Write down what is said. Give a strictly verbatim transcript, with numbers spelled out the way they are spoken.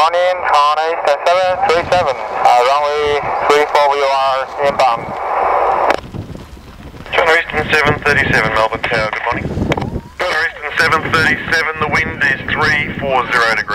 morning on Eastern seven three seven, uh, runway three four, we are inbound. China Eastern seven thirty-seven, Melbourne Tower, good morning. China Eastern seven thirty-seven, the wind is three four zero degrees.